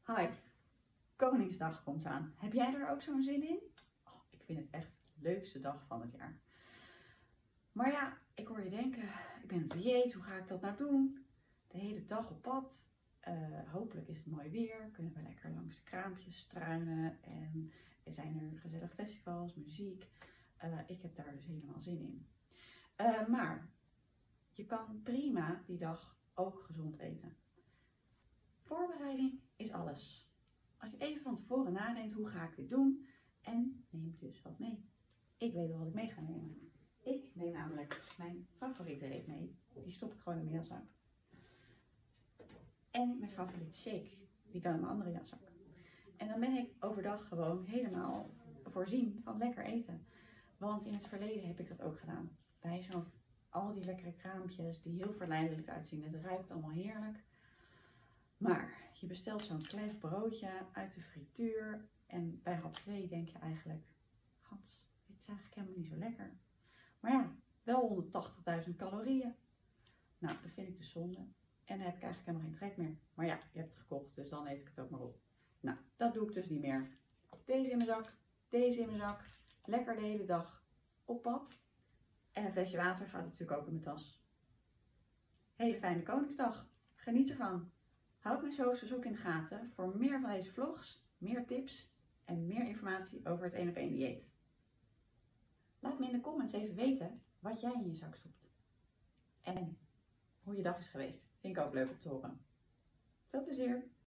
Hi, Koningsdag komt aan. Heb jij er ook zo'n zin in? Oh, ik vind het echt de leukste dag van het jaar. Maar ja, ik hoor je denken, ik ben op dieet, hoe ga ik dat nou doen? De hele dag op pad. Hopelijk is het mooi weer, kunnen we lekker langs de kraampjes struinen en er zijn er gezellig festivals, muziek. Ik heb daar dus helemaal zin in. Maar je kan prima die dag ook gezond eten. Voorbereiding is alles. Als je even van tevoren nadenkt, hoe ga ik dit doen? En neem dus wat mee. Ik weet wel wat ik mee ga nemen. Ik neem namelijk mijn favoriete reep mee. Die stop ik gewoon in mijn jaszak. En mijn favoriete shake. Die kan in mijn andere jaszak. En dan ben ik overdag gewoon helemaal voorzien van lekker eten. Want in het verleden heb ik dat ook gedaan. Bij al die lekkere kraampjes die heel verleidelijk uitzien. Het ruikt allemaal heerlijk. Maar je bestelt zo'n klef broodje uit de frituur en bij hap 2 denk je eigenlijk, gans, dit is eigenlijk helemaal niet zo lekker. Maar ja, wel 180.000 calorieën. Nou, dat vind ik dus zonde. En dan heb ik eigenlijk helemaal geen trek meer. Maar ja, je hebt het gekocht, dus dan eet ik het ook maar op. Nou, dat doe ik dus niet meer. Deze in mijn zak, deze in mijn zak. Lekker de hele dag op pad. En een flesje water gaat natuurlijk ook in mijn tas. Hele fijne Koningsdag. Geniet ervan. Houd mijn socials ook in de gaten voor meer van deze vlogs, meer tips en meer informatie over het 1-op-1 dieet. Laat me in de comments even weten wat jij in je zak stopt. En hoe je dag is geweest. Vind ik ook leuk om te horen. Veel plezier!